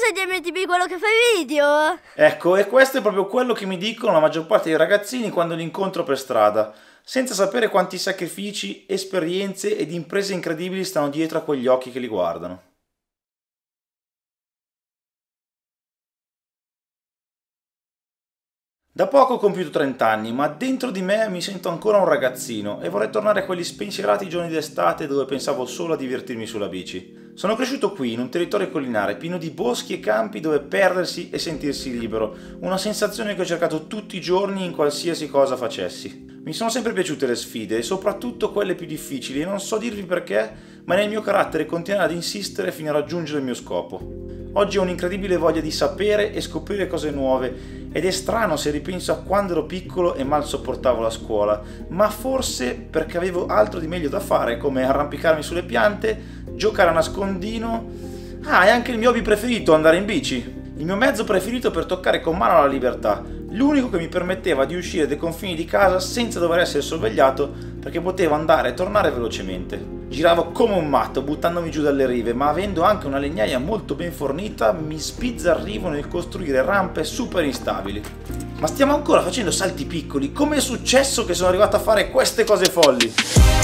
sei di MTV quello che fa i video? Ecco, e questo è proprio quello che mi dicono la maggior parte dei ragazzini quando li incontro per strada, senza sapere quanti sacrifici, esperienze ed imprese incredibili stanno dietro a quegli occhi che li guardano. Da poco ho compiuto 30 anni, ma dentro di me mi sento ancora un ragazzino e vorrei tornare a quegli spensierati giorni d'estate dove pensavo solo a divertirmi sulla bici. Sono cresciuto qui, in un territorio collinare pieno di boschi e campi dove perdersi e sentirsi libero, una sensazione che ho cercato tutti i giorni in qualsiasi cosa facessi. Mi sono sempre piaciute le sfide e soprattutto quelle più difficili e non so dirvi perché, ma nel mio carattere continuare ad insistere fino a raggiungere il mio scopo. Oggi ho un'incredibile voglia di sapere e scoprire cose nuove ed è strano se ripenso a quando ero piccolo e mal sopportavo la scuola, ma forse perché avevo altro di meglio da fare come arrampicarmi sulle piante, giocare a nascondino. Ah, è anche il mio hobby preferito, andare in bici. Il mio mezzo preferito per toccare con mano la libertà, l'unico che mi permetteva di uscire dai confini di casa senza dover essere sorvegliato perché potevo andare e tornare velocemente. Giravo come un matto buttandomi giù dalle rive, ma avendo anche una legnaia molto ben fornita mi sbizzarrivo nel costruire rampe super instabili. Ma stiamo ancora facendo salti piccoli, come è successo che sono arrivato a fare queste cose folli?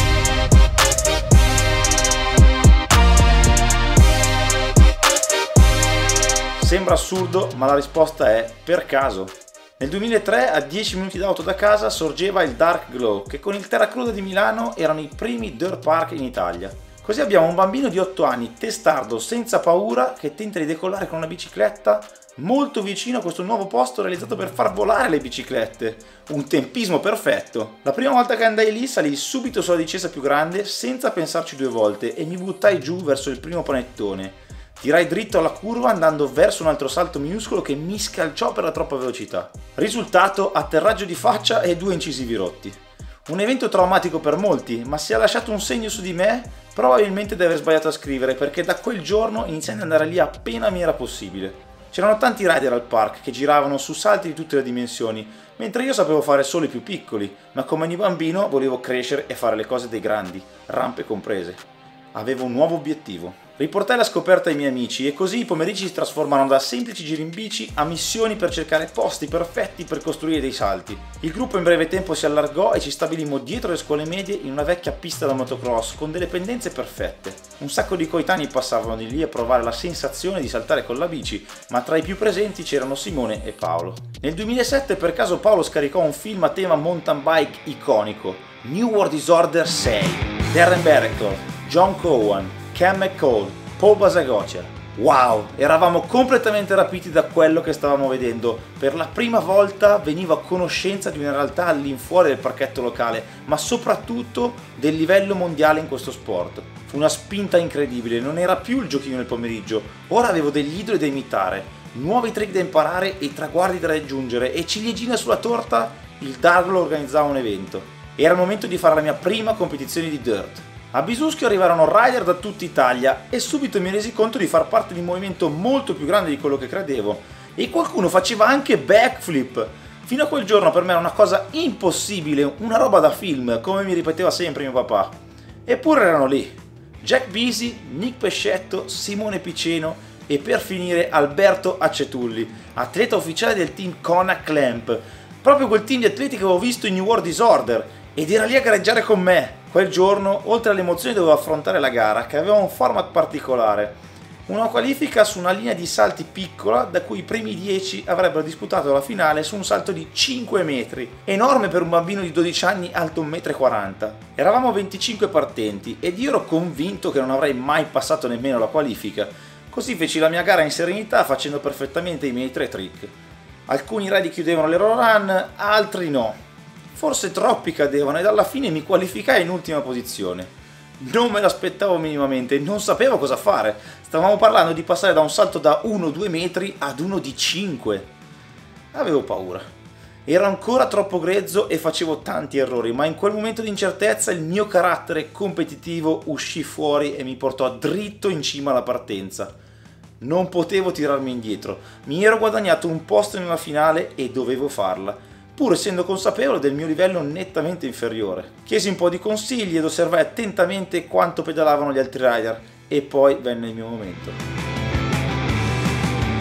Sembra assurdo, ma la risposta è per caso. Nel 2003, a 10 minuti d'auto da casa, sorgeva il Dark Glow, che con il Terra Cruda di Milano erano i primi dirt park in Italia. Così abbiamo un bambino di 8 anni, testardo, senza paura, che tenta di decollare con una bicicletta molto vicino a questo nuovo posto realizzato per far volare le biciclette. Un tempismo perfetto. La prima volta che andai lì salii subito sulla discesa più grande senza pensarci due volte e mi buttai giù verso il primo panettone. Tirai dritto alla curva andando verso un altro salto minuscolo che mi scalciò per la troppa velocità. Risultato, atterraggio di faccia e 2 incisivi rotti. Un evento traumatico per molti, ma se ha lasciato un segno su di me, probabilmente deve aver sbagliato a scrivere perché da quel giorno iniziai ad andare lì appena mi era possibile. C'erano tanti rider al park che giravano su salti di tutte le dimensioni, mentre io sapevo fare solo i più piccoli, ma come ogni bambino volevo crescere e fare le cose dei grandi, rampe comprese. Avevo un nuovo obiettivo. Riportai la scoperta ai miei amici e così i pomeriggi si trasformarono da semplici giri in bici a missioni per cercare posti perfetti per costruire dei salti. Il gruppo in breve tempo si allargò e ci stabilimmo dietro le scuole medie in una vecchia pista da motocross con delle pendenze perfette. Un sacco di coetanei passavano di lì a provare la sensazione di saltare con la bici, ma tra i più presenti c'erano Simone e Paolo. Nel 2007 per caso Paolo scaricò un film a tema mountain bike iconico, New World Disorder 6, Darren Barrett, John Cowan, Cam McCall, Paul Basagocia. Wow, eravamo completamente rapiti da quello che stavamo vedendo. Per la prima volta venivo a conoscenza di una realtà all'infuori del parchetto locale, ma soprattutto del livello mondiale in questo sport. Fu una spinta incredibile, non era più il giochino del pomeriggio, ora avevo degli idoli da imitare, nuovi trick da imparare e traguardi da raggiungere e ciliegina sulla torta, il Darglo organizzava un evento. Era il momento di fare la mia prima competizione di dirt. A Bisuschio arrivarono rider da tutta Italia e subito mi resi conto di far parte di un movimento molto più grande di quello che credevo e qualcuno faceva anche backflip. Fino a quel giorno per me era una cosa impossibile, una roba da film, come mi ripeteva sempre mio papà. Eppure erano lì. Jack Bisi, Nick Pescetto, Simone Piceno e per finire Alberto Accetulli, atleta ufficiale del team Kona Clamp, proprio quel team di atleti che avevo visto in New World Disorder, ed era lì a gareggiare con me. Quel giorno, oltre alle emozioni, dovevo affrontare la gara, che aveva un format particolare. Una qualifica su una linea di salti piccola, da cui i primi 10 avrebbero disputato la finale su un salto di 5 metri, enorme per un bambino di 12 anni alto 1,40 m. Eravamo 25 partenti ed io ero convinto che non avrei mai passato nemmeno la qualifica. Così feci la mia gara in serenità, facendo perfettamente i miei 3 trick. Alcuni ridi chiudevano le loro run, altri no. Forse troppi cadevano ed alla fine mi qualificai in ultima posizione. Non me l'aspettavo minimamente, non sapevo cosa fare. Stavamo parlando di passare da un salto da 1-2 metri ad uno di 5. Avevo paura. Ero ancora troppo grezzo e facevo tanti errori, ma in quel momento di incertezza il mio carattere competitivo uscì fuori e mi portò dritto in cima alla partenza. Non potevo tirarmi indietro, mi ero guadagnato un posto nella finale e dovevo farla, pur essendo consapevole del mio livello nettamente inferiore. Chiesi un po' di consigli ed osservai attentamente quanto pedalavano gli altri rider e poi venne il mio momento.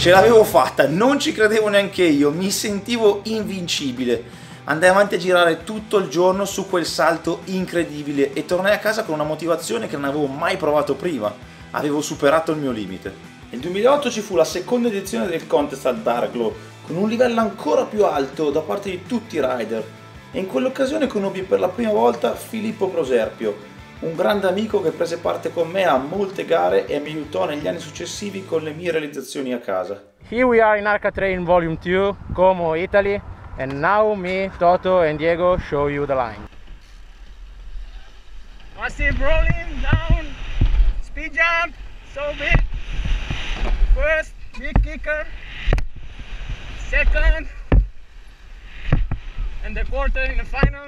Ce l'avevo fatta, non ci credevo neanche io, mi sentivo invincibile. Andai avanti a girare tutto il giorno su quel salto incredibile e tornai a casa con una motivazione che non avevo mai provato prima. Avevo superato il mio limite. Nel 2008 ci fu la seconda edizione del contest al Dark Glow, con un livello ancora più alto da parte di tutti i rider. E in quell'occasione conobbi per la prima volta Filippo Proserpio, un grande amico che prese parte con me a molte gare e mi aiutò negli anni successivi con le mie realizzazioni a casa. Here we are in Arca Train Volume 2, Como, Italy, and now me, Toto and Diego show you the line. Massive rolling down, speed jump, so big. First, big kicker. Second, and the quarter in the final.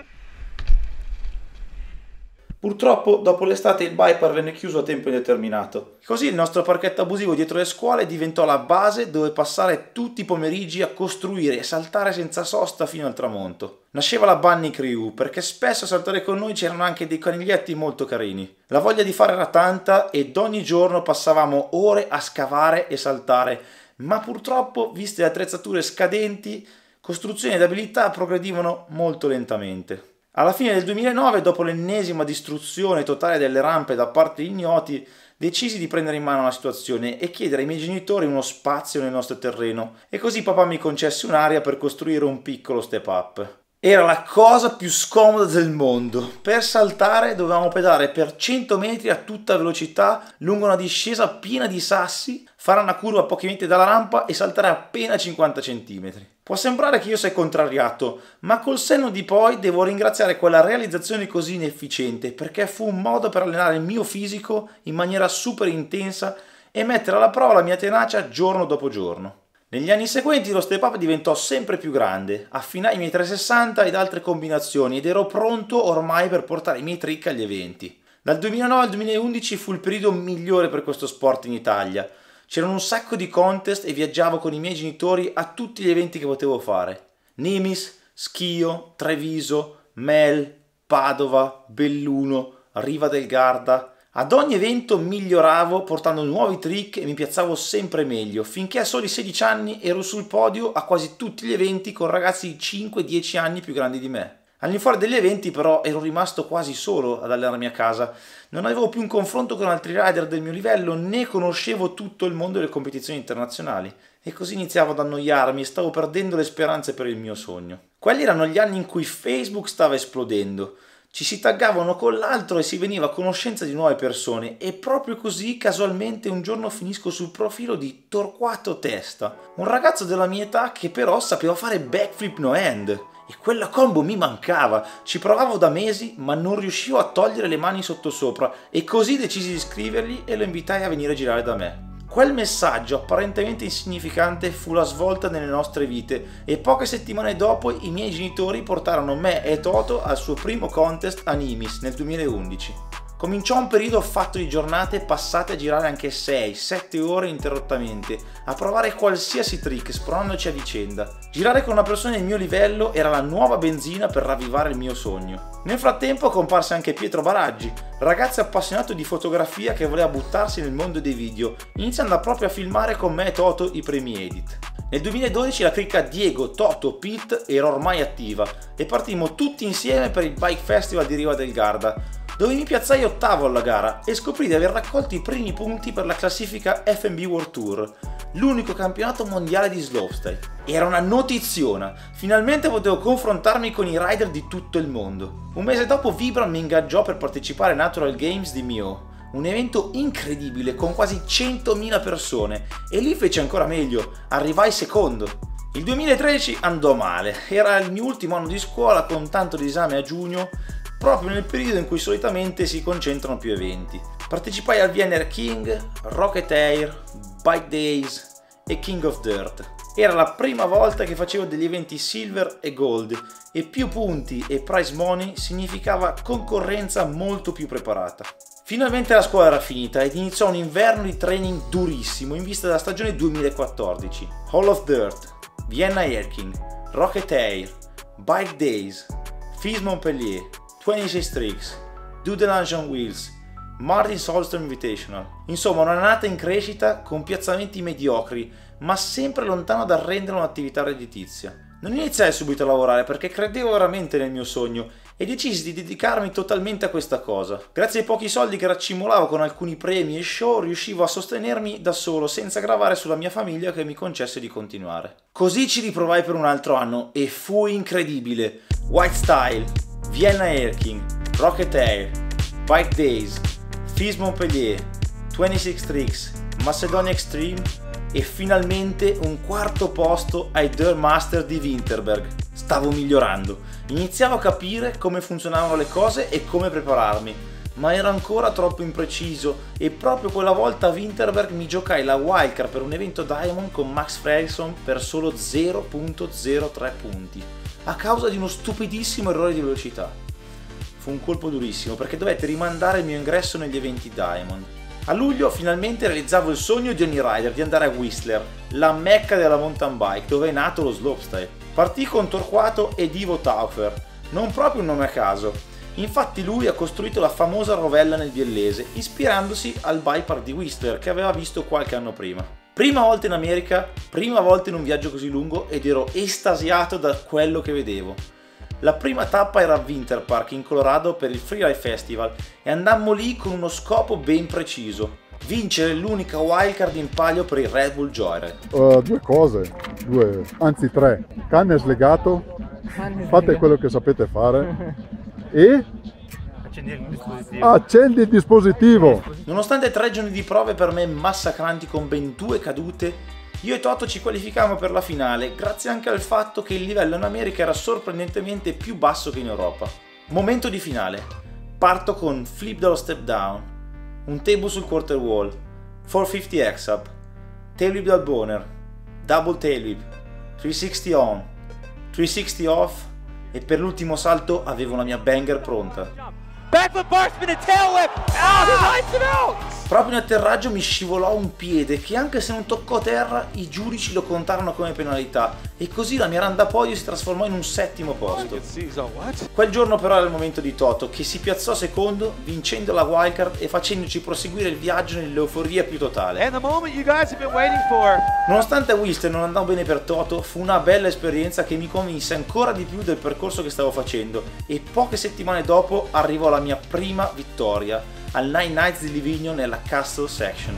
Purtroppo dopo l'estate il bypass venne chiuso a tempo indeterminato. Così il nostro parchetto abusivo dietro le scuole diventò la base dove passare tutti i pomeriggi a costruire e saltare senza sosta fino al tramonto. Nasceva la Bunny Crew perché spesso a saltare con noi c'erano anche dei coniglietti molto carini. La voglia di fare era tanta ed ogni giorno passavamo ore a scavare e saltare, ma purtroppo, viste le attrezzature scadenti, costruzioni ed abilità progredivano molto lentamente. Alla fine del 2009, dopo l'ennesima distruzione totale delle rampe da parte di ignoti, decisi di prendere in mano la situazione e chiedere ai miei genitori uno spazio nel nostro terreno, e così papà mi concesse un'area per costruire un piccolo step up. Era la cosa più scomoda del mondo. Per saltare dovevamo pedalare per 100 metri a tutta velocità lungo una discesa piena di sassi, fare una curva a pochi metri dalla rampa e saltare appena 50 cm. Può sembrare che io sia contrariato, ma col senno di poi devo ringraziare quella realizzazione così inefficiente, perché fu un modo per allenare il mio fisico in maniera super intensa e mettere alla prova la mia tenacia giorno dopo giorno. Negli anni seguenti lo step up diventò sempre più grande, affinai i miei 360 ed altre combinazioni ed ero pronto ormai per portare i miei trick agli eventi. Dal 2009 al 2011 fu il periodo migliore per questo sport in Italia. C'erano un sacco di contest e viaggiavo con i miei genitori a tutti gli eventi che potevo fare. Nimis, Schio, Treviso, Mel, Padova, Belluno, Riva del Garda. Ad ogni evento miglioravo portando nuovi trick e mi piazzavo sempre meglio, finché a soli 16 anni ero sul podio a quasi tutti gli eventi con ragazzi di 5-10 anni più grandi di me. All'infuori degli eventi però ero rimasto quasi solo ad allenarmi a casa, non avevo più un confronto con altri rider del mio livello né conoscevo tutto il mondo delle competizioni internazionali e così iniziavo ad annoiarmi e stavo perdendo le speranze per il mio sogno. Quelli erano gli anni in cui Facebook stava esplodendo. Ci si taggava uno con l'altro e si veniva a conoscenza di nuove persone e proprio così casualmente un giorno finisco sul profilo di Torquato Testa, un ragazzo della mia età che però sapeva fare backflip no hand e quella combo mi mancava, ci provavo da mesi ma non riuscivo a togliere le mani sottosopra e così decisi di scrivergli e lo invitai a venire a girare da me. Quel messaggio apparentemente insignificante fu la svolta nelle nostre vite e poche settimane dopo i miei genitori portarono me e Toto al suo primo contest a Nimis nel 2011. Cominciò un periodo fatto di giornate passate a girare anche 6-7 ore ininterrottamente, a provare qualsiasi trick spronandoci a vicenda. Girare con una persona del mio livello era la nuova benzina per ravvivare il mio sogno. Nel frattempo comparse anche Pietro Baraggi, ragazzo appassionato di fotografia che voleva buttarsi nel mondo dei video, iniziando proprio a filmare con me e Toto i primi edit. Nel 2012 la cricca Diego, Toto, Pete era ormai attiva e partimmo tutti insieme per il Bike Festival di Riva del Garda, dove mi piazzai ottavo alla gara e scoprì di aver raccolto i primi punti per la classifica FMB World Tour, l'unico campionato mondiale di slopestyle. Era una notiziona, finalmente potevo confrontarmi con i rider di tutto il mondo. Un mese dopo Vibram mi ingaggiò per partecipare ai Natural Games di Mio, un evento incredibile con quasi 100.000 persone e lì fece ancora meglio, arrivai secondo. Il 2013 andò male, era il mio ultimo anno di scuola con tanto di esame a giugno, proprio nel periodo in cui solitamente si concentrano più eventi. Partecipai al Vienna King, Rocket Air, Bike Days e King of Dirt. Era la prima volta che facevo degli eventi silver e gold e più punti e prize money significava concorrenza molto più preparata. Finalmente la scuola era finita ed iniziò un inverno di training durissimo in vista della stagione 2014. Hall of Dirt, Vienna Air King, Rocket Air, Bike Days, FIS Montpellier, 26 Tricks, Do the Lunge on Wheels Martin Solstad Invitational. Insomma, un'annata in crescita con piazzamenti mediocri, ma sempre lontano dal rendere un'attività redditizia. Non iniziai subito a lavorare perché credevo veramente nel mio sogno e decisi di dedicarmi totalmente a questa cosa. Grazie ai pochi soldi che raccimolavo con alcuni premi e show, riuscivo a sostenermi da solo senza gravare sulla mia famiglia che mi concesse di continuare. Così ci riprovai per un altro anno e fu incredibile. White Style, Vienna Air King, Rocket Air, Bike Days, FIS Montpellier, 26 Tricks, Macedonia Extreme e finalmente un quarto posto ai Dirt Master di Winterberg. Stavo migliorando, iniziavo a capire come funzionavano le cose e come prepararmi, ma ero ancora troppo impreciso e proprio quella volta a Winterberg mi giocai la wildcard per un evento Diamond con Max Fredriksson per solo 0.03 punti, a causa di uno stupidissimo errore di velocità. Fu un colpo durissimo perché dovette rimandare il mio ingresso negli eventi Diamond. A luglio finalmente realizzavo il sogno di ogni rider di andare a Whistler, la mecca della mountain bike dove è nato lo slopestyle. Partì con Torquato ed Ivo Taufer, non proprio un nome a caso. Infatti lui ha costruito la famosa rovella nel biellese, ispirandosi al bike park di Whistler che aveva visto qualche anno prima. Prima volta in America, prima volta in un viaggio così lungo ed ero estasiato da quello che vedevo. La prima tappa era a Winter Park in Colorado per il Freeride Festival e andammo lì con uno scopo ben preciso: vincere l'unica wildcard in palio per il Red Bull Joyride. Due cose, anzi tre. Canne slegato, fate quello che sapete fare e accendi il dispositivo. Nonostante 3 giorni di prove per me massacranti con ben 2 cadute, io e Toto ci qualificavamo per la finale grazie anche al fatto che il livello in America era sorprendentemente più basso che in Europa. Momento di finale. Parto con flip dallo step down, un table sul quarter wall, 450 X-up, tail whip dal boner, double tail whip, 360 on, 360 off e per l'ultimo salto avevo la mia banger pronta. Backflip bar spin and tail whip. Oh, he lights it out! Proprio in atterraggio mi scivolò un piede che anche se non toccò terra i giudici lo contarono come penalità e così la mia run da podio si trasformò in un 7° posto. Quel giorno però era il momento di Toto che si piazzò secondo vincendo la wildcard e facendoci proseguire il viaggio nell'euforia più totale. And the moment you guys have been waiting for. Nonostante a Whistler non andò bene per Toto, fu una bella esperienza che mi convinse ancora di più del percorso che stavo facendo e poche settimane dopo arrivò la mia prima vittoria al Nine Nights di Livigno nella Castle Section.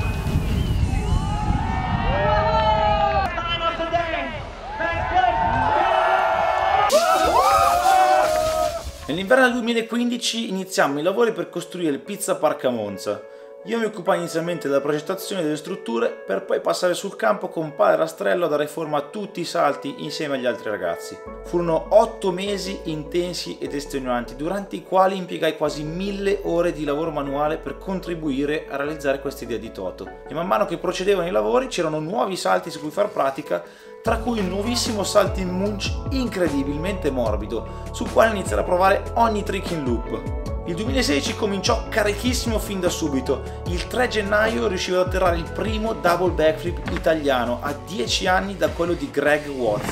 Nell'inverno del 2015 iniziammo i lavori per costruire il Pizza Park a Monza. Io mi occupai inizialmente della progettazione delle strutture per poi passare sul campo con pala e rastrello a dare forma a tutti i salti insieme agli altri ragazzi. Furono 8 mesi intensi ed estenuanti, durante i quali impiegai quasi 1000 ore di lavoro manuale per contribuire a realizzare questa idea di Toto. E man mano che procedevano i lavori c'erano nuovi salti su cui far pratica, tra cui un nuovissimo salto in munch incredibilmente morbido, sul quale iniziare a provare ogni trick in loop. Il 2016 cominciò carichissimo fin da subito. Il 3 gennaio riuscivo ad atterrare il primo double backflip italiano a 10 anni da quello di Greg Watts.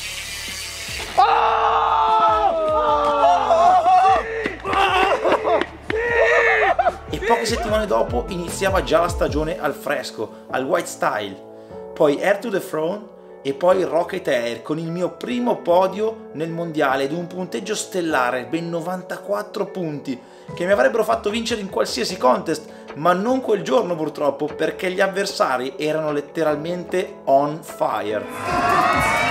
E poche settimane dopo iniziava già la stagione al fresco, al White Style, poi Air to the Throne e poi Rocket Air con il mio primo podio nel mondiale ed un punteggio stellare, ben 94 punti, che mi avrebbero fatto vincere in qualsiasi contest, ma non quel giorno purtroppo, perché gli avversari erano letteralmente on fire.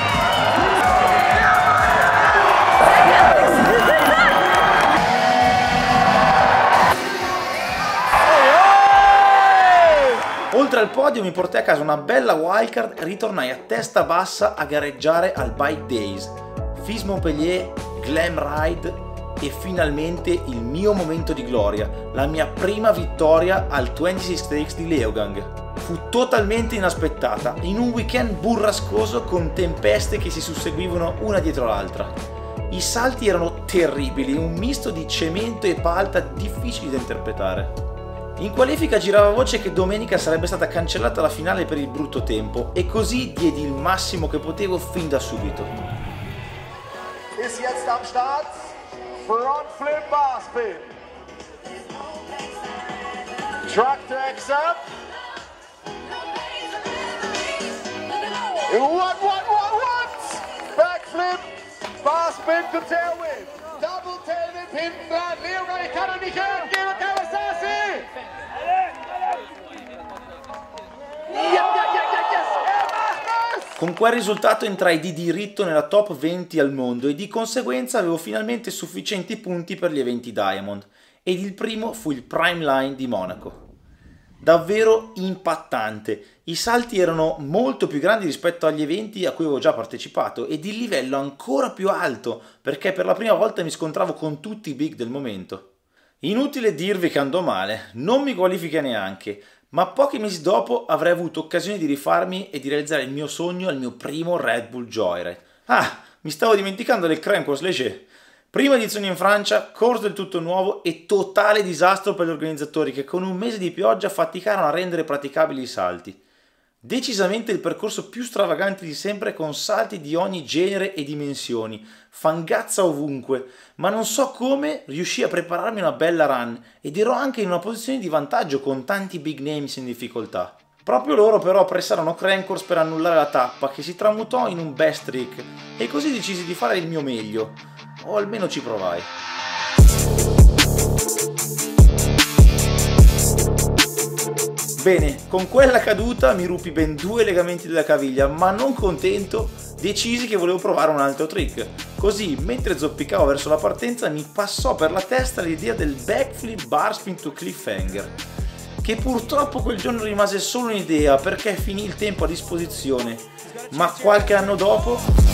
Oltre al podio mi portai a casa una bella wildcard e ritornai a testa bassa a gareggiare al Bike Days, FIS Montpellier, Glam Ride e finalmente il mio momento di gloria, la mia prima vittoria al 26 Tricks di Leogang. Fu totalmente inaspettata, in un weekend burrascoso con tempeste che si susseguivano una dietro l'altra. I salti erano terribili, un misto di cemento e palta difficili da interpretare. In qualifica girava voce che domenica sarebbe stata cancellata la finale per il brutto tempo e così diedi il massimo che potevo fin da subito. Ist jetzt am Start, Front Flip Bar Spin. Tractor X up. What? Backflip, bar spin to tailwind. Double tailwind, pin flat, Leo Raikkonen, Giro Kawasaki. Con quel risultato entrai di diritto nella top 20 al mondo e di conseguenza avevo finalmente sufficienti punti per gli eventi Diamond, ed il primo fu il Prime Line di Monaco. Davvero impattante, i salti erano molto più grandi rispetto agli eventi a cui avevo già partecipato ed il livello ancora più alto perché per la prima volta mi scontravo con tutti i big del momento. Inutile dirvi che andò male, non mi qualifica neanche, ma pochi mesi dopo avrei avuto occasione di rifarmi e di realizzare il mio sogno al mio primo Red Bull Joyride. Ah, mi stavo dimenticando del Crankworx Léger. Prima edizione in Francia, corso del tutto nuovo e totale disastro per gli organizzatori che con un mese di pioggia faticarono a rendere praticabili i salti. Decisamente il percorso più stravagante di sempre con salti di ogni genere e dimensioni, fangazza ovunque, ma non so come riuscii a prepararmi una bella run ed ero anche in una posizione di vantaggio con tanti big names in difficoltà. Proprio loro però pressarono Crankworx per annullare la tappa che si tramutò in un best trick e così decisi di fare il mio meglio, o almeno ci provai. Bene, con quella caduta mi ruppi ben 2 legamenti della caviglia, ma non contento, decisi che volevo provare un altro trick. Così, mentre zoppicavo verso la partenza, mi passò per la testa l'idea del backflip bar spin to cliffhanger, che purtroppo quel giorno rimase solo un'idea perché finì il tempo a disposizione, ma qualche anno dopo...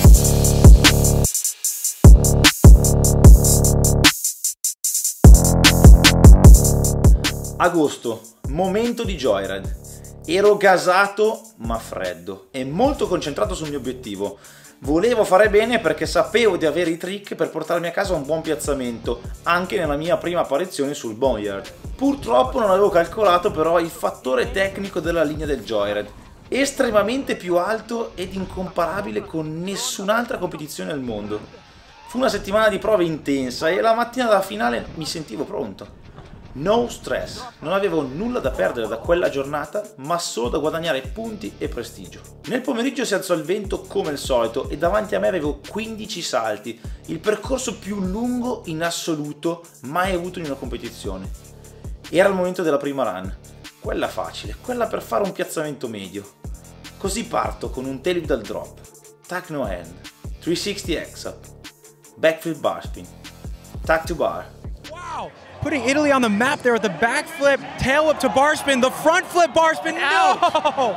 Agosto, momento di Joyride. Ero gasato ma freddo e molto concentrato sul mio obiettivo. Volevo fare bene perché sapevo di avere i trick per portarmi a casa un buon piazzamento, anche nella mia prima apparizione sul Boneyard. Purtroppo non avevo calcolato però il fattore tecnico della linea del Joyride, estremamente più alto ed incomparabile con nessun'altra competizione al mondo. Fu una settimana di prove intensa e la mattina della finale mi sentivo pronto. No stress, non avevo nulla da perdere da quella giornata, ma solo da guadagnare punti e prestigio. Nel pomeriggio si alzò il vento come al solito e davanti a me avevo 15 salti, il percorso più lungo in assoluto mai avuto in una competizione. Era il momento della prima run, quella facile, quella per fare un piazzamento medio. Così parto con un tailwhip dal drop, tack no hand, 360 X-up, backflip bar spin, tack to bar. Wow! Putting Italy on the map there with the backflip, tail whip to bar spin, the front flip bar spin. No!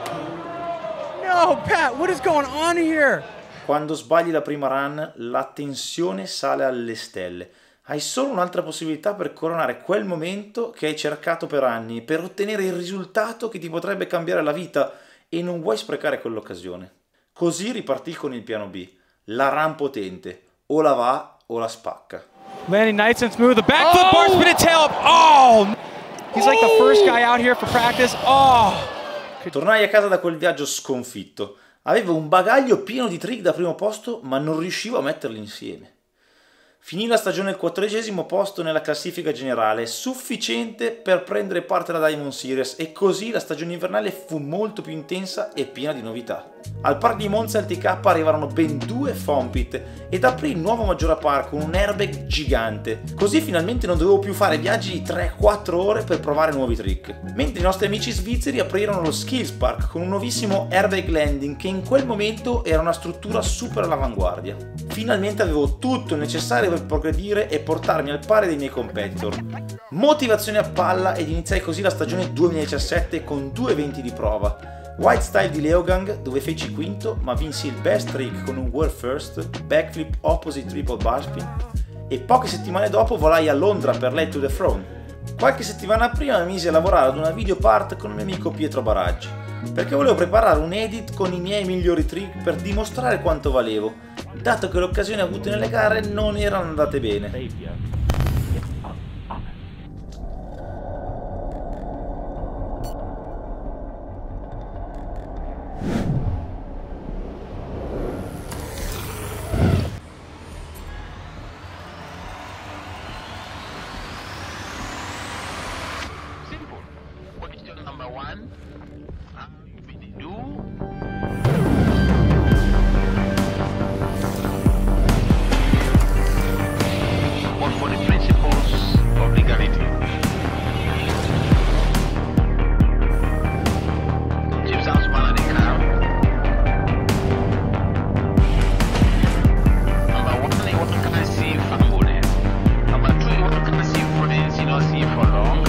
No, Pat, what is going on here? Quando sbagli la prima run, la tensione sale alle stelle. Hai solo un'altra possibilità per coronare quel momento che hai cercato per anni, per ottenere il risultato che ti potrebbe cambiare la vita e non vuoi sprecare quell'occasione. Così ripartì con il piano B, la run potente, o la va o la spacca. Landing nice and smooth, the backflip bar spin and tail up. Oh! He's like the first guy out here for practice. Oh! Tornai a casa da quel viaggio sconfitto. Avevo un bagaglio pieno di trick da primo posto, ma non riuscivo a metterli insieme. Finì la stagione al 14° posto nella classifica generale, sufficiente per prendere parte alla Diamond Series, e così la stagione invernale fu molto più intensa e piena di novità. Al Park di Monza LTK arrivarono ben 2 foam pit ed aprì il nuovo Maggiora Park con un airbag gigante. Così finalmente non dovevo più fare viaggi di 3-4 ore per provare nuovi trick. Mentre i nostri amici svizzeri aprirono lo Skills Park con un nuovissimo airbag landing che in quel momento era una struttura super all'avanguardia. Finalmente avevo tutto il necessario per progredire e portarmi al pari dei miei competitor. Motivazione a palla ed iniziai così la stagione 2017 con 2 eventi di prova. White Style di Leogang, dove feci quinto ma vinsi il best trick con un world first, backflip opposite triple bar spin, e poche settimane dopo volai a Londra per Late to the Throne. Qualche settimana prima mi misi a lavorare ad una video part con il mio amico Pietro Baraggi, perché volevo preparare un edit con i miei migliori trick per dimostrare quanto valevo, dato che le occasioni avute nelle gare non erano andate bene. one. You really do. Or for the principles of legality. Ci sono sballa di carro. Number one, what can I see family? Number two, what can I see friends? You don't see for long.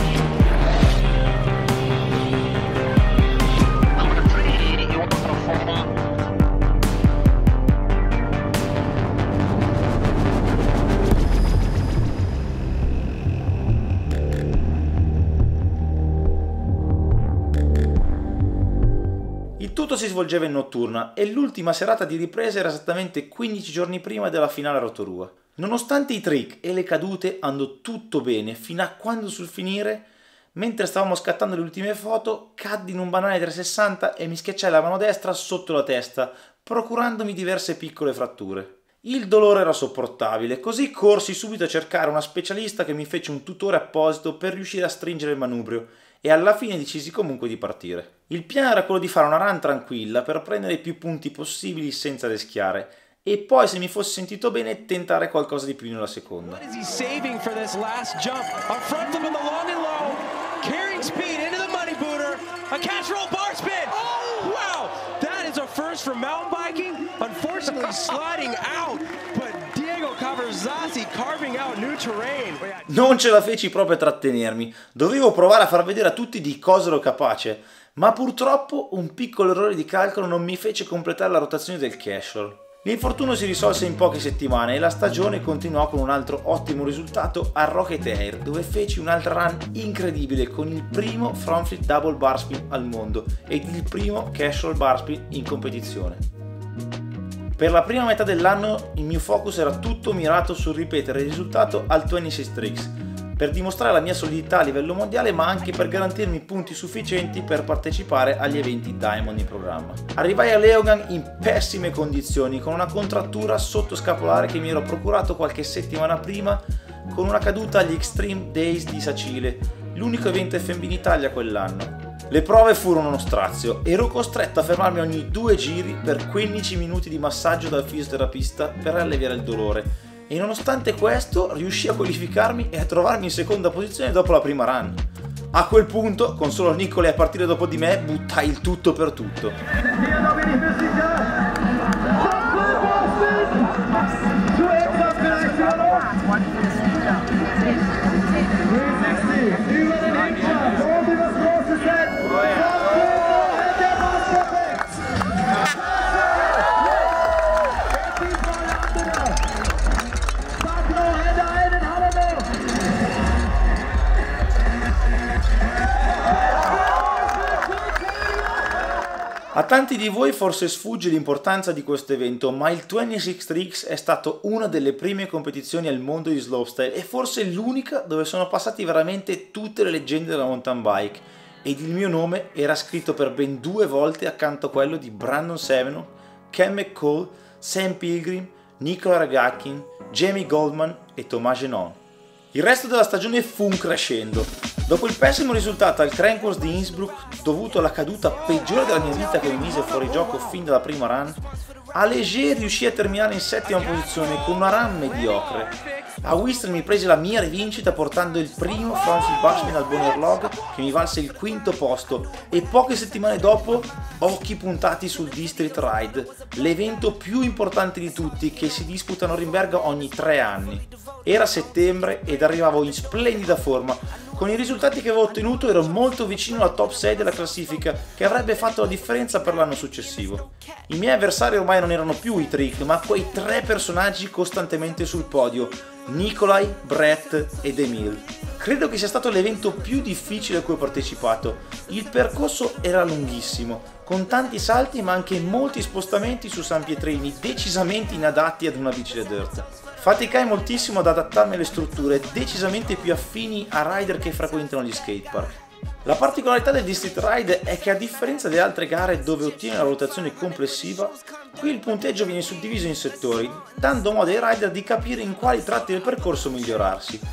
Number three, you want to perform. Il tutto si svolgeva in notturna e l'ultima serata di ripresa era esattamente 15 giorni prima della finale a Rotorua. Nonostante i trick e le cadute andò tutto bene fino a quando sul finire, mentre stavamo scattando le ultime foto, caddi in un banale 360 e mi schiacciai la mano destra sotto la testa, procurandomi diverse piccole fratture. Il dolore era sopportabile, così corsi subito a cercare una specialista che mi fece un tutore apposito per riuscire a stringere il manubrio e alla fine decisi comunque di partire. Il piano era quello di fare una run tranquilla per prendere i più punti possibili senza rischiare e poi, se mi fossi sentito bene, tentare qualcosa di più nella seconda. What is he saving for this last jump? A front flip in the long and low, carrying speed into the money booter, a catch roll bar spin. Oh, wow! That is a first for mountain biking. Unfortunately, sliding out, but Diego Cavarzassi carving out new terrain. Non ce la feci proprio a trattenermi, dovevo provare a far vedere a tutti di cosa ero capace, ma purtroppo un piccolo errore di calcolo non mi fece completare la rotazione del casual. L'infortunio si risolse in poche settimane e la stagione continuò con un altro ottimo risultato a Rocket Air, dove feci un'altra run incredibile con il primo front flip double bar spin al mondo ed il primo casual bar spin in competizione. Per la prima metà dell'anno il mio focus era tutto mirato sul ripetere il risultato al 26 Tricks, per dimostrare la mia solidità a livello mondiale, ma anche per garantirmi punti sufficienti per partecipare agli eventi Diamond in programma. Arrivai a Leogang in pessime condizioni, con una contrattura sottoscapolare che mi ero procurato qualche settimana prima con una caduta agli Extreme Days di Sacile, l'unico evento FMB in Italia quell'anno. Le prove furono uno strazio, ero costretto a fermarmi ogni 2 giri per 15 minuti di massaggio dal fisioterapista per alleviare il dolore. E nonostante questo riuscì a qualificarmi e a trovarmi in seconda posizione dopo la prima run. A quel punto, con solo Nicolai a partire dopo di me, buttai il tutto per tutto. A tanti di voi forse sfugge l'importanza di questo evento, ma il 26 Tricks è stato una delle prime competizioni al mondo di slopestyle e forse l'unica dove sono passati veramente tutte le leggende della mountain bike ed il mio nome era scritto per ben 2 volte accanto a quello di Brandon Seveno, Ken McCall, Sam Pilgrim, Nicola Ragackin, Jamie Goldman e Thomas Genon. Il resto della stagione fu un crescendo. Dopo il pessimo risultato al Crankworth di Innsbruck, dovuto alla caduta peggiore della mia vita che mi mise fuori gioco fin dalla prima run, a Léger riuscì a terminare in 7ª posizione con una run mediocre. A Whistler mi prese la mia rivincita portando il primo front flip bar spin al Bonnier Log che mi valse il 5º posto e poche settimane dopo occhi puntati sul District Ride, l'evento più importante di tutti che si disputa a Norimberga ogni 3 anni. Era settembre ed arrivavo in splendida forma. Con i risultati che avevo ottenuto ero molto vicino alla top 6 della classifica che avrebbe fatto la differenza per l'anno successivo. I miei avversari ormai non erano più i Trick, ma quei 3 personaggi costantemente sul podio, Nicolai, Brett ed Emil. Credo che sia stato l'evento più difficile a cui ho partecipato. Il percorso era lunghissimo, con tanti salti ma anche molti spostamenti su San Pietrini decisamente inadatti ad una bici da dirt. Faticai moltissimo ad adattarmi alle strutture decisamente più affini a rider che frequentano gli skatepark. La particolarità del District Ride è che a differenza delle altre gare dove ottiene la valutazione complessiva, qui il punteggio viene suddiviso in settori, dando modo ai rider di capire in quali tratti del percorso migliorarsi.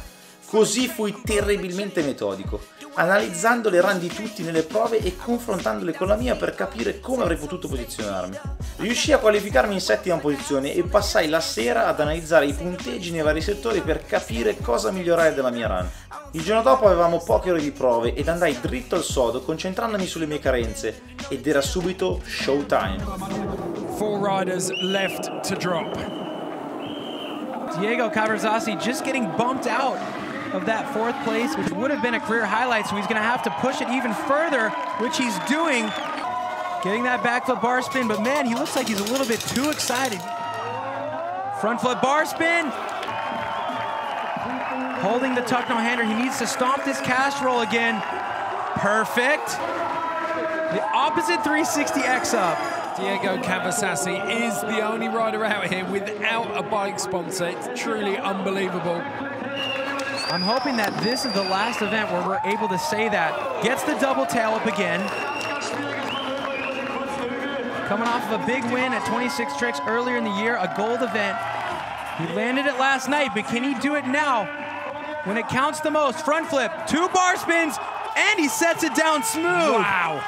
Così fui terribilmente metodico, analizzando le run di tutti nelle prove e confrontandole con la mia per capire come avrei potuto posizionarmi. Riuscii a qualificarmi in 7ª posizione e passai la sera ad analizzare i punteggi nei vari settori per capire cosa migliorare della mia run. Il giorno dopo avevamo poche ore di prove ed andai dritto al sodo concentrandomi sulle mie carenze ed era subito showtime. 4 riders left to drop. Diego Cavarzassi just getting bumped out of that 4th place, which would have been a career highlight, so he's going to have to push it even further, which he's doing. Getting that back flip bar spin, but man, he looks like he's a little bit too excited. Front flip bar spin. Holding the tuck no-hander, he needs to stomp this cast roll again. Perfect. The opposite 360 X up. Diego Cavarzassi is the only rider out here without a bike sponsor. It's truly unbelievable. I'm hoping that this is the last event where we're able to say that. Gets the double tail up again. Coming off of a big win at 26 Tricks earlier in the year, a gold event. He landed it last night, but can he do it now? When it counts the most, front flip, 2 bar spins, and he sets it down smooth. Wow.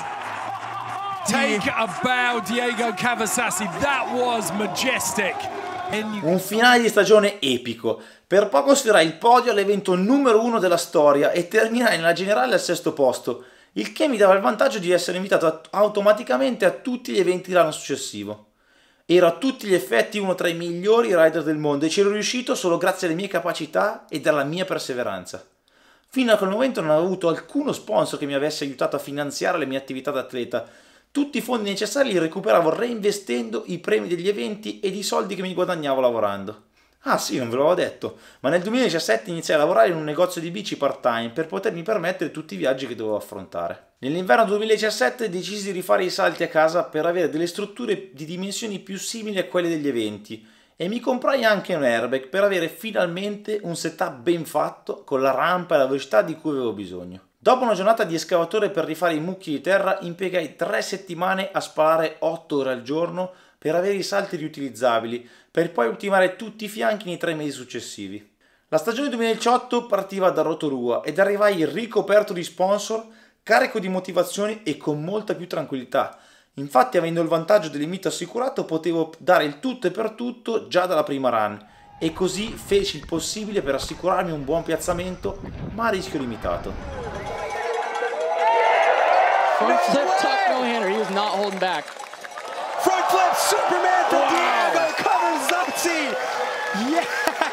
Take a bow, Diego Cavarzassi. That was majestic. Un finale di stagione epico. Per poco sfirai il podio all'evento numero 1 della storia e terminai nella generale al 6º posto, il che mi dava il vantaggio di essere invitato automaticamente a tutti gli eventi l'anno successivo. Ero a tutti gli effetti uno tra i migliori rider del mondo e ci ero riuscito solo grazie alle mie capacità e alla mia perseveranza. Fino a quel momento non avevo avuto alcuno sponsor che mi avesse aiutato a finanziare le mie attività da atleta. Tutti i fondi necessari li recuperavo reinvestendo i premi degli eventi ed i soldi che mi guadagnavo lavorando. Ah sì, non ve l'avevo detto, ma nel 2017 iniziai a lavorare in un negozio di bici part-time per potermi permettere tutti i viaggi che dovevo affrontare. Nell'inverno 2017 decisi di rifare i salti a casa per avere delle strutture di dimensioni più simili a quelle degli eventi e mi comprai anche un airbag per avere finalmente un setup ben fatto con la rampa e la velocità di cui avevo bisogno. Dopo una giornata di escavatore per rifare i mucchi di terra impiegai 3 settimane a spalare 8 ore al giorno per avere i salti riutilizzabili, per poi ultimare tutti i fianchi nei 3 mesi successivi. La stagione 2018 partiva da Rotorua ed arrivai ricoperto di sponsor, carico di motivazioni e con molta più tranquillità. Infatti, avendo il vantaggio del limite assicurato, potevo dare il tutto e per tutto già dalla prima run e così feci il possibile per assicurarmi un buon piazzamento, ma a rischio limitato. Front flip tuck no-hander, he was not holding back. Front flip Superman from Diego Cavarzassi! Yeah!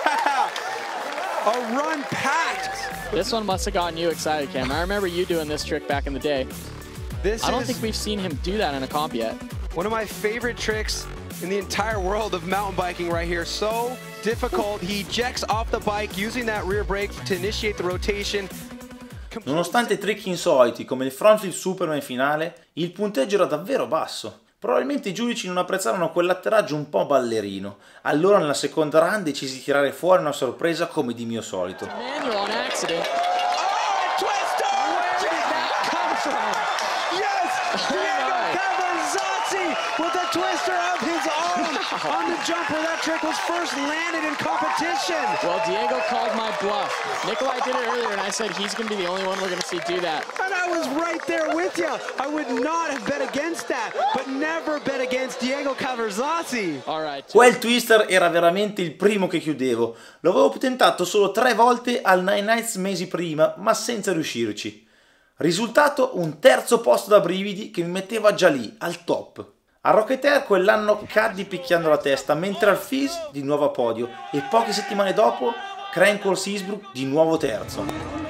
A run packed! This one must have gotten you excited, Cam. I remember you doing this trick back in the day. I don't think we've seen him do that in a comp yet. One of my favorite tricks in the entire world of mountain biking right here. So difficult. He ejects off the bike using that rear brake to initiate the rotation. Nonostante trick insoliti come il front flip Superman finale, il punteggio era davvero basso. Probabilmente i giudici non apprezzarono quell'atterraggio un po' ballerino. Allora nella seconda run decisi di tirare fuori una sorpresa come di mio solito. Manual on accident. Oh, twister! Where did that come from? Yes! Diego Cavarzassi with a twister of his own on the jump where that trick was first landed in competition. Well, Diego called my bluff. Nikolai did it earlier and I said he's going to be the only one we're going to see do that. And I was right there with you. I would not have bet against that, but never bet against Diego Cavarzassi. All right. Quel twister era veramente il primo che chiudevo. Lo avevo tentato solo 3 volte al Nine Nights mesi prima, ma senza riuscirci. Risultato un 3° posto da brividi che mi metteva già lì, al top. A Rocketeer quell'anno caddi picchiando la testa, mentre al FIS di nuovo a podio e poche settimane dopo Crankle Seasbrook di nuovo terzo.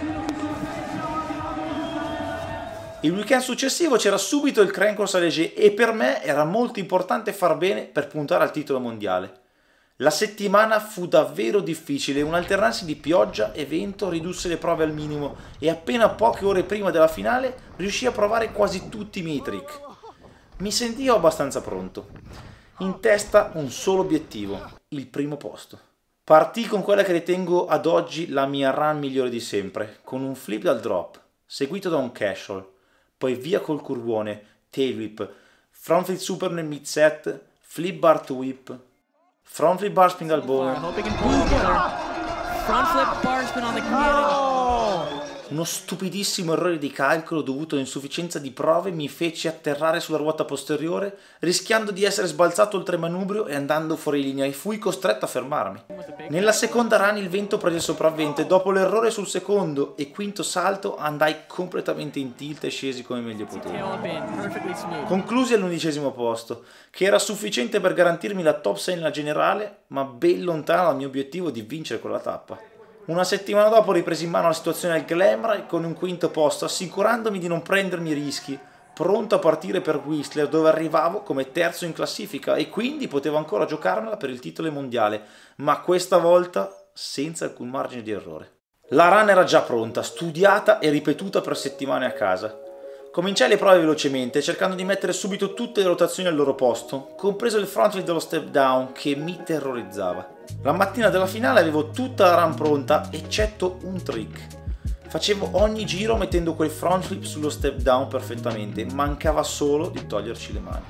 Il weekend successivo c'era subito il Crankle Salégé e per me era molto importante far bene per puntare al titolo mondiale. La settimana fu davvero difficile, un alternarsi di pioggia e vento ridusse le prove al minimo e appena poche ore prima della finale riuscii a provare quasi tutti i miei trick. Mi sentivo abbastanza pronto. In testa un solo obiettivo, il primo posto. Partì con quella che ritengo ad oggi la mia run migliore di sempre, con un flip dal drop, seguito da un casual, poi via col curvone, tail whip, front flip super nel mid set, flip bar to whip, front flip bar spin dal ball, front flip bar spin on the cannon. Uno stupidissimo errore di calcolo dovuto all'insufficienza di prove mi fece atterrare sulla ruota posteriore, rischiando di essere sbalzato oltre manubrio e andando fuori linea, e fui costretto a fermarmi. Nella seconda run il vento prese il sopravvento e dopo l'errore sul secondo e quinto salto andai completamente in tilt e scesi come meglio potevo. Conclusi all'11° posto, che era sufficiente per garantirmi la top 6 nella generale, ma ben lontano dal mio obiettivo di vincere quella tappa. Una settimana dopo ripresi in mano la situazione al Glamorgan con un 5° posto, assicurandomi di non prendermi rischi, pronto a partire per Whistler, dove arrivavo come terzo in classifica e quindi potevo ancora giocarmela per il titolo mondiale, ma questa volta senza alcun margine di errore. La run era già pronta, studiata e ripetuta per settimane a casa. Cominciai le prove velocemente, cercando di mettere subito tutte le rotazioni al loro posto, compreso il front flip dello step down che mi terrorizzava. La mattina della finale avevo tutta la run pronta, eccetto un trick. Facevo ogni giro mettendo quel front flip sullo step down perfettamente, mancava solo di toglierci le mani.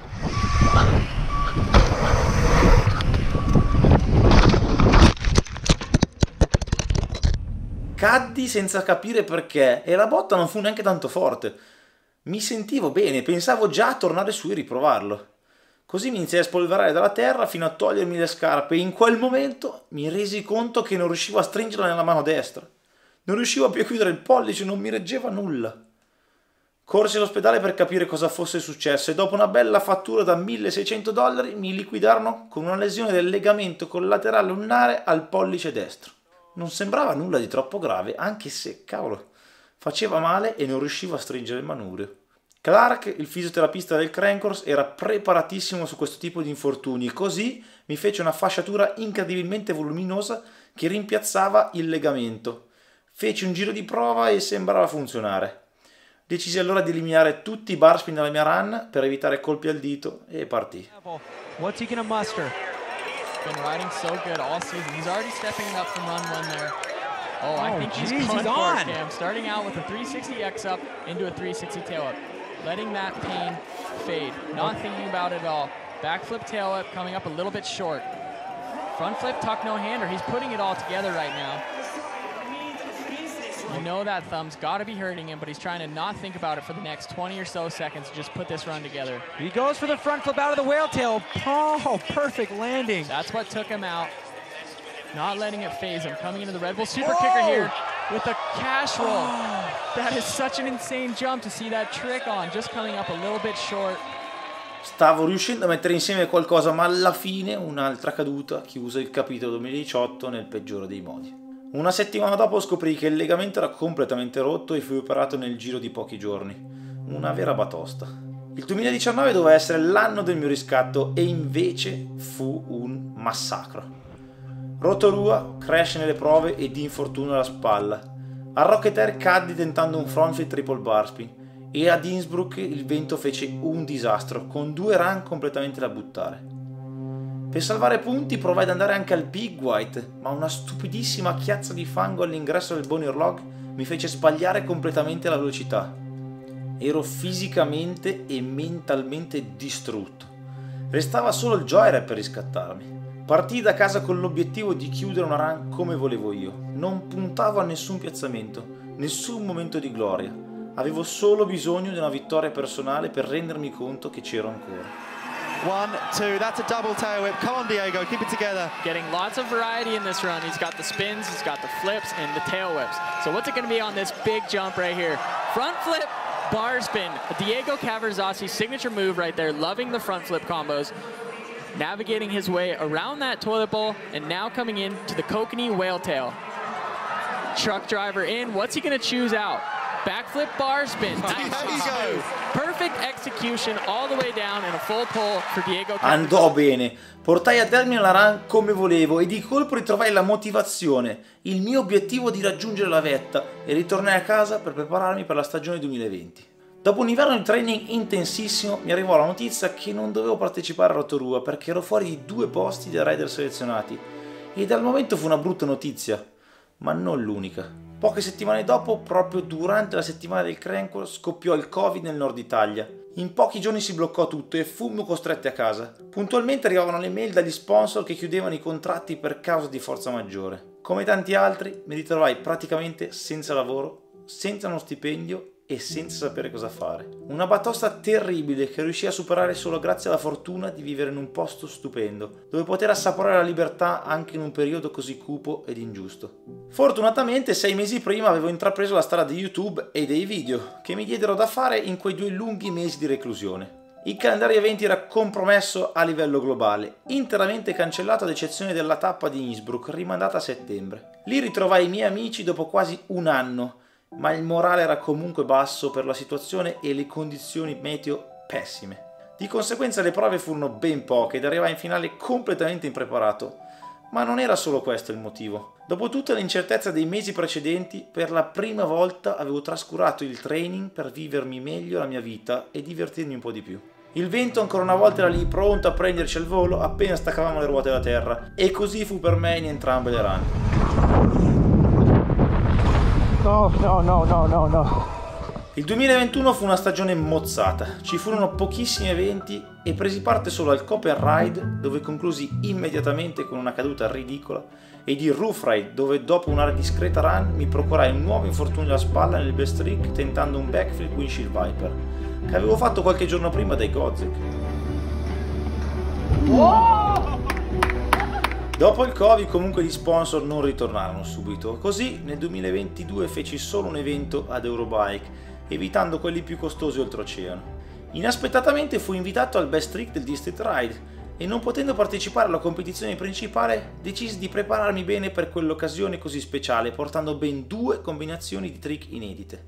Caddi senza capire perché e la botta non fu neanche tanto forte. Mi sentivo bene, pensavo già a tornare su e riprovarlo. Così mi iniziai a spolverare dalla terra fino a togliermi le scarpe e in quel momento mi resi conto che non riuscivo a stringerla nella mano destra. Non riuscivo più a chiudere il pollice, non mi reggeva nulla. Corsi all'ospedale per capire cosa fosse successo e dopo una bella fattura da $1.600 mi liquidarono con una lesione del legamento collaterale ulnare al pollice destro. Non sembrava nulla di troppo grave, anche se, cavolo, faceva male e non riuscivo a stringere il manubrio. Clark, il fisioterapista del Crankworx, era preparatissimo su questo tipo di infortuni e così mi fece una fasciatura incredibilmente voluminosa che rimpiazzava il legamento. Feci un giro di prova e sembrava funzionare. Decisi allora di eliminare tutti i bar spin dalla mia run per evitare colpi al dito e partì. What's he gonna muster? Been riding so good all season. He's already stepping up from run 1 there. Oh, I think he's going for it, Cam. Starting out with a 360 X up into a 360 tail up. Letting that pain fade. Not thinking about it at all. Backflip tail up coming up a little bit short. Front flip tuck no hander. He's putting it all together right now. You know that thumb's got to be hurting him, but he's trying to not think about it for the next 20 or so seconds to just put this run together. He goes for the front flip out of the whale tail. Oh, perfect landing. That's what took him out. Not letting it phase him. Coming into the Red Bull Super Kicker here with a cash roll. That is such an insane jump to see that trick on. Just coming up a little bit short. Stavo riuscendo a mettere insieme qualcosa, ma alla fine un'altra caduta chiuse il capitolo 2018 nel peggiore dei modi. Una settimana dopo scoprì che il legamento era completamente rotto e fui operato nel giro di pochi giorni. Una vera batosta. Il 2019 doveva essere l'anno del mio riscatto e invece fu un massacro. Rotorua, crash nelle prove e di infortunio alla spalla. A Rocket Air caddi tentando un front flip triple bar spin e ad Innsbruck il vento fece un disastro con 2 run completamente da buttare. Per salvare punti provai ad andare anche al Big White, ma una stupidissima chiazza di fango all'ingresso del Bonnier Log mi fece sbagliare completamente la velocità. Ero fisicamente e mentalmente distrutto. Restava solo il joyride per riscattarmi. Partii da casa con l'obiettivo di chiudere una run come volevo io. Non puntavo a nessun piazzamento, nessun momento di gloria. Avevo solo bisogno di una vittoria personale per rendermi conto che c'ero ancora. 1, 2, that's a double tail whip. Come on, Diego, keep it together. Getting lots of variety in this run. He's got the spins, he's got the flips, and the tail whips. So what's it going to be on this big jump right here? Front flip, bar spin. Diego Cavarzasi's signature move right there. Loving the front flip combos. Navigating his way around that toilet bowl, and now coming in to the Kokanee whale tail. Truck driver in. What's he going to choose out? Backflip bar spin. Nice. Perfect execution all the way down and a full pull for Diego. Andò bene. Portai a termine la run come volevo e di colpo ritrovai la motivazione, il mio obiettivo di raggiungere la vetta e ritornai a casa per prepararmi per la stagione 2020. Dopo un inverno di training intensissimo mi arrivò la notizia che non dovevo partecipare a Rotorua perché ero fuori di 2 posti dei rider selezionati e dal momento fu una brutta notizia, ma non l'unica. Poche settimane dopo, proprio durante la settimana del Crankworx, scoppiò il Covid nel nord Italia. In pochi giorni si bloccò tutto e fummo costretti a casa. Puntualmente arrivavano le mail dagli sponsor che chiudevano i contratti per causa di forza maggiore. Come tanti altri, mi ritrovai praticamente senza lavoro, senza uno stipendio e senza sapere cosa fare. Una batosta terribile che riuscii a superare solo grazie alla fortuna di vivere in un posto stupendo, dove poter assaporare la libertà anche in un periodo così cupo ed ingiusto. Fortunatamente 6 mesi prima avevo intrapreso la strada di YouTube e dei video, che mi diedero da fare in quei 2 lunghi mesi di reclusione. Il calendario eventi era compromesso a livello globale, interamente cancellato ad eccezione della tappa di Innsbruck, rimandata a settembre. Lì ritrovai i miei amici dopo quasi un anno, ma il morale era comunque basso per la situazione e le condizioni meteo pessime. Di conseguenza le prove furono ben poche ed arrivai in finale completamente impreparato. Ma non era solo questo il motivo. Dopo tutta l'incertezza dei mesi precedenti, per la prima volta avevo trascurato il training per vivermi meglio la mia vita e divertirmi un po' di più. Il vento ancora una volta era lì pronto a prenderci al volo appena staccavamo le ruote da terra, e così fu per me in entrambe le run. No. Il 2021 fu una stagione mozzata, ci furono pochissimi eventi e presi parte solo al Copen Ride, dove conclusi immediatamente con una caduta ridicola, e di Roof Ride, dove dopo una discreta run mi procurai un nuovo infortunio alla spalla nel best trick tentando un backflip windshield Viper, che avevo fatto qualche giorno prima dai Godzek. Dopo il Covid comunque gli sponsor non ritornarono subito, così nel 2022 feci solo un evento ad Eurobike, evitando quelli più costosi oltreoceano. Inaspettatamente fui invitato al Best Trick del District Ride e, non potendo partecipare alla competizione principale, decisi di prepararmi bene per quell'occasione così speciale, portando ben 2 combinazioni di trick inedite.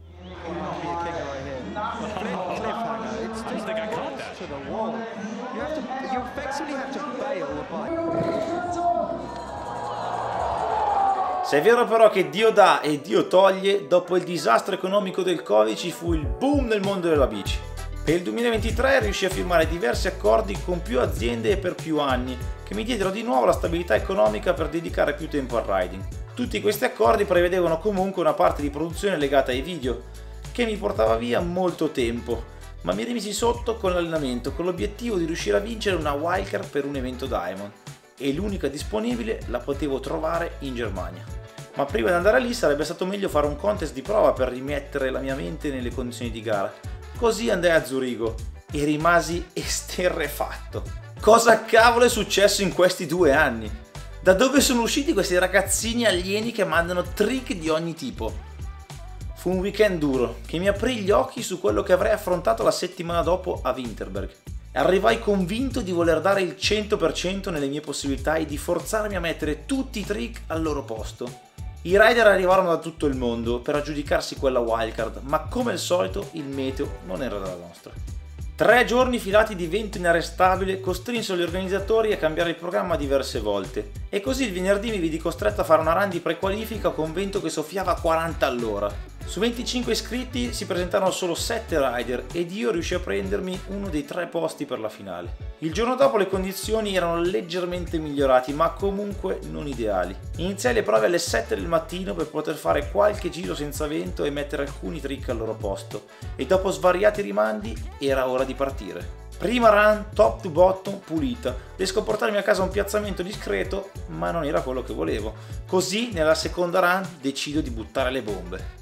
Se è vero però che Dio dà e Dio toglie, dopo il disastro economico del Covid ci fu il boom nel mondo della bici. Per il 2023 riuscii a firmare diversi accordi con più aziende e per più anni, che mi diedero di nuovo la stabilità economica per dedicare più tempo al riding. Tutti questi accordi prevedevano comunque una parte di produzione legata ai video, che mi portava via molto tempo, ma mi rimisi sotto con l'allenamento, con l'obiettivo di riuscire a vincere una wildcard per un evento Diamond, e l'unica disponibile la potevo trovare in Germania. Ma prima di andare lì sarebbe stato meglio fare un contest di prova per rimettere la mia mente nelle condizioni di gara. Così andai a Zurigo e rimasi esterrefatto. Cosa cavolo è successo in questi 2 anni? Da dove sono usciti questi ragazzini alieni che mandano trick di ogni tipo? Fu un weekend duro che mi aprì gli occhi su quello che avrei affrontato la settimana dopo a Winterberg. Arrivai convinto di voler dare il 100% nelle mie possibilità e di forzarmi a mettere tutti i trick al loro posto. I rider arrivarono da tutto il mondo per aggiudicarsi quella wildcard, ma come al solito il meteo non era della nostra. 3 giorni filati di vento inarrestabile costrinsero gli organizzatori a cambiare il programma diverse volte, e così il venerdì mi vidi costretto a fare una run di prequalifica con vento che soffiava a 40 all'ora. Su 25 iscritti si presentarono solo 7 rider ed io riuscii a prendermi uno dei 3 posti per la finale. Il giorno dopo le condizioni erano leggermente migliorate, ma comunque non ideali. Iniziai le prove alle 7 del mattino per poter fare qualche giro senza vento e mettere alcuni trick al loro posto, e dopo svariati rimandi era ora di partire. Prima run top to bottom pulita, riesco a portarmi a casa un piazzamento discreto, ma non era quello che volevo. Così nella seconda run decido di buttare le bombe.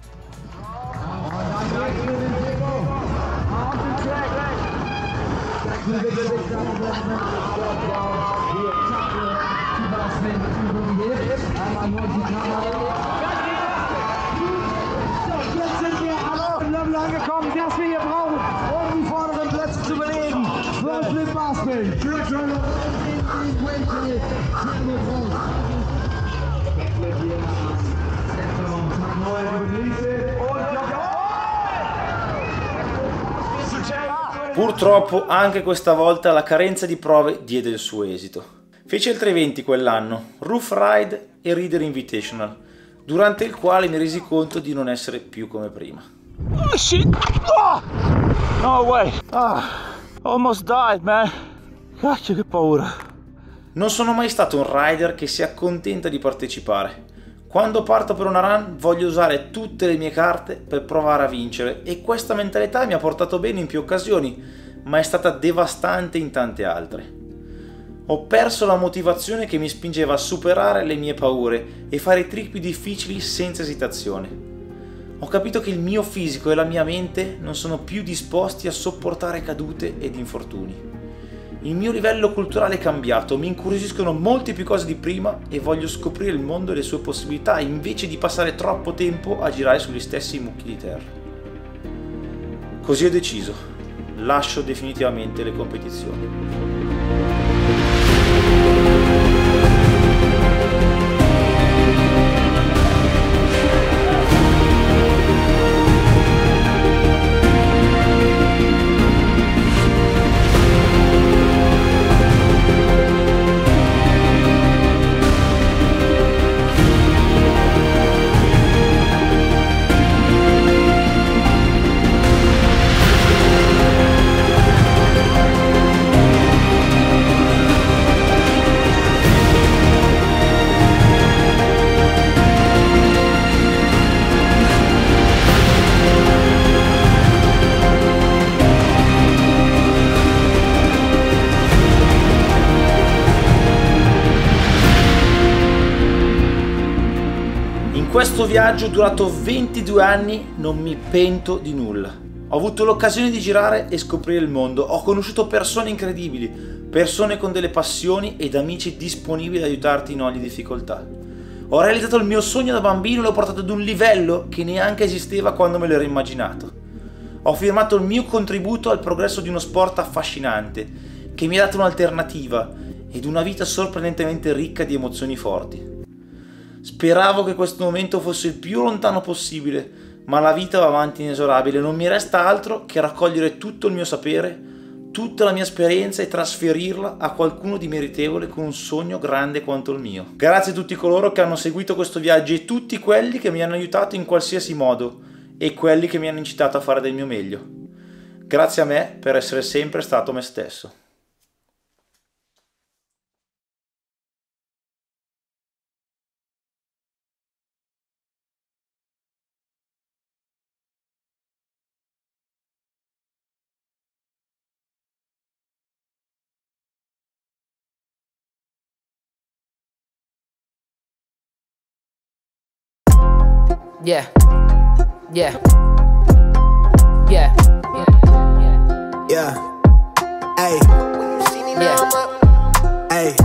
Angekommen, das wir hier brauchen, um die vorderen Plätze zu belegen. Front Flip Barspin. Purtroppo anche questa volta la carenza di prove diede il suo esito. Feci altri eventi quell'anno, Roof Ride e Reader Invitational, durante il quale mi resi conto di non essere più come prima. Oh shit! Oh! No way! Almost died, man! Cacchio, che paura! Non sono mai stato un rider che si accontenta di partecipare. Quando parto per una run voglio usare tutte le mie carte per provare a vincere, e questa mentalità mi ha portato bene in più occasioni, ma è stata devastante in tante altre. Ho perso la motivazione che mi spingeva a superare le mie paure e fare i trick più difficili senza esitazione. Ho capito che il mio fisico e la mia mente non sono più disposti a sopportare cadute ed infortuni. Il mio livello culturale è cambiato, mi incuriosiscono molte più cose di prima e voglio scoprire il mondo e le sue possibilità invece di passare troppo tempo a girare sugli stessi mucchi di terra. Così ho deciso, lascio definitivamente le competizioni. Questo viaggio durato 22 anni non mi pento di nulla. Ho avuto l'occasione di girare e scoprire il mondo, ho conosciuto persone incredibili, persone con delle passioni ed amici disponibili ad aiutarti in ogni difficoltà. Ho realizzato il mio sogno da bambino e l'ho portato ad un livello che neanche esisteva quando me l'ero immaginato. Ho firmato il mio contributo al progresso di uno sport affascinante, che mi ha dato un'alternativa ed una vita sorprendentemente ricca di emozioni forti. Speravo che questo momento fosse il più lontano possibile, ma la vita va avanti inesorabile. Non mi resta altro che raccogliere tutto il mio sapere, tutta la mia esperienza e trasferirla a qualcuno di meritevole con un sogno grande quanto il mio. Grazie a tutti coloro che hanno seguito questo viaggio e tutti quelli che mi hanno aiutato in qualsiasi modo e quelli che mi hanno incitato a fare del mio meglio. Grazie a me per essere sempre stato me stesso. Yeah, yeah, yeah, yeah, hey, yeah, hey,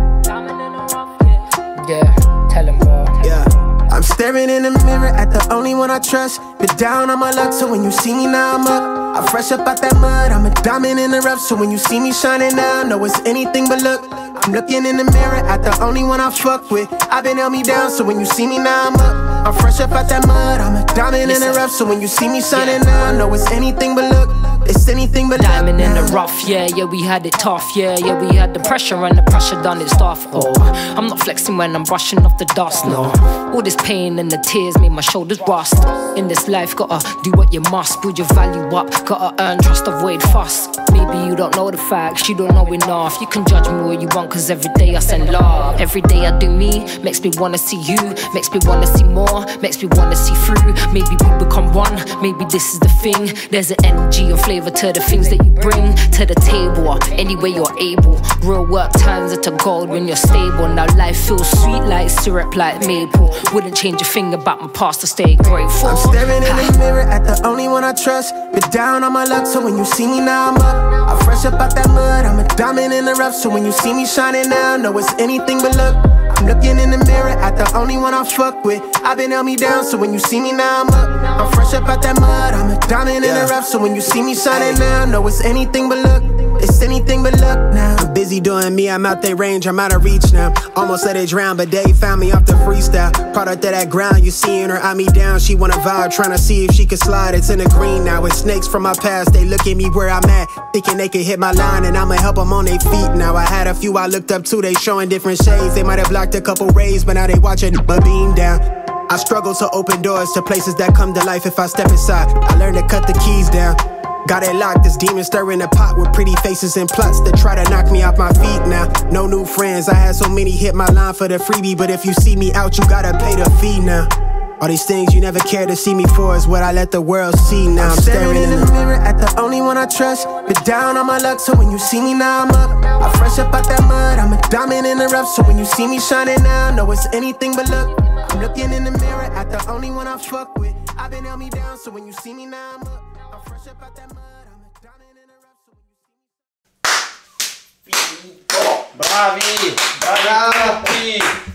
yeah, tell him, bro. Yeah, I'm staring in the mirror at the only one I trust. Been down on my luck, so when you see me now I'm up. I'm fresh up out that mud, I'm a diamond in the rough. So when you see me shining now, know it's anything but luck. I'm looking in the mirror at the only one I fuck with. I've been held me down, so when you see me now I'm up. I'm fresh up out that mud, I'm a diamond in the rough. So when you see me shining now, know it's anything but luck. It's anything but diamond in the rough, yeah, yeah, we had it tough, yeah, yeah, we had the pressure and the pressure done its stuff. Oh, I'm not flexing when I'm brushing off the dust, no. All this pain and the tears made my shoulders rust. In this life, gotta do what you must, build your value up, gotta earn trust, avoid fuss. Maybe you don't know the facts, you don't know enough. You can judge me all you want, cause every day I send love. Every day I do me, makes me wanna see you, makes me wanna see more, makes me wanna see through. Maybe we become one, maybe this is the thing. There's an energy and flavor to the things that you bring to the table, any way you're able. Real work turns into gold when you're stable. Now life feels sweet like syrup, like maple. Wouldn't change a thing about my past to stay grateful. I'm staring in the mirror at the only one I trust. Been down on my luck, so when you see me now I'm up. I'm fresh up out that mud, I'm a diamond in the rough. So when you see me shining now, know it's anything but luck. I'm looking in the mirror at the only one I fuck with. I've been held me down, so when you see me now I'm up. I'm fresh up out that mud, I'm a diamond in the rough. So when you see me shining now, know it's anything but luck. It's anything but luck now. I'm busy doing me, I'm out their range, I'm out of reach now. Almost let it drown, but they found me off the freestyle. Product of that ground, you seeing her eye me down. She wanna vibe, trying to see if she can slide. It's in the green now, it's snakes from my past. They look at me where I'm at, thinking they could hit my line, and I'ma help them on their feet now. I had a few I looked up to, they showing different shades. They might have blocked a couple rays, but now they watching my beam down. I struggle to open doors to places that come to life if I step inside. I learned to cut the keys down. Got it locked, this demon stirring the pot with pretty faces and plots that try to knock me off my feet now. No new friends, I had so many hit my line for the freebie, but if you see me out, you gotta pay the fee now. All these things you never cared to see me for is what I let the world see. Now I'm staring in the mirror at the only one I trust. Been down on my luck, so when you see me now I'm up. I fresh up out that mud, I'm a diamond in the rough. So when you see me shining now, know it's anything but luck. I'm looking in the mirror at the only one I fuck with. I've been held me down, so when you see me now I'm up. I'm fresh up out that mud, I'm a diamond in the rough. So when you see me... Bravi! Bravi tutti!